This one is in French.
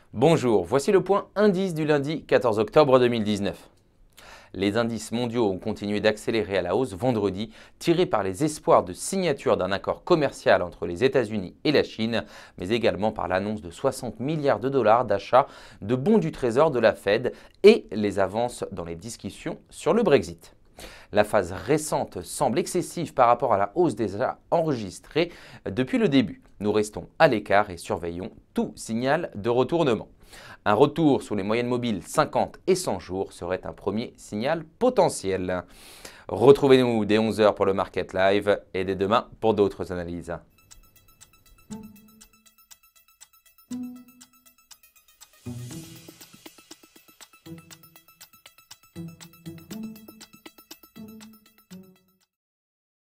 Bonjour, voici le point indice du lundi 14 octobre 2019. Les indices mondiaux ont continué d'accélérer à la hausse vendredi, tirés par les espoirs de signature d'un accord commercial entre les États-Unis et la Chine, mais également par l'annonce de 60 milliards de dollars d'achat de bons du Trésor de la Fed et les avances dans les discussions sur le Brexit. La phase récente semble excessive par rapport à la hausse déjà enregistrée depuis le début. Nous restons à l'écart et surveillons tout signal de retournement. Un retour sous les moyennes mobiles 50 et 100 jours serait un premier signal potentiel. Retrouvez-nous dès 11 h pour le Market Live et dès demain pour d'autres analyses.